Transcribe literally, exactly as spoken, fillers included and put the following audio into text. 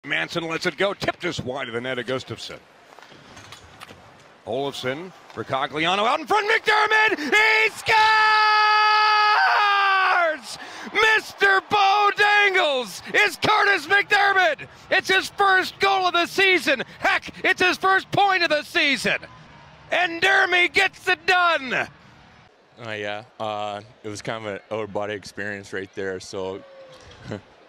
Manson lets it go. Tip just wide of the net of Gustafsson. Olofsson for Cogliano out in front. McDermott! He scores! Mister Bo Dangles is Curtis McDermott. It's his first goal of the season. Heck, it's his first point of the season. And Dermy gets it done. Uh, yeah, uh, it was kind of an out-of-body experience right there. So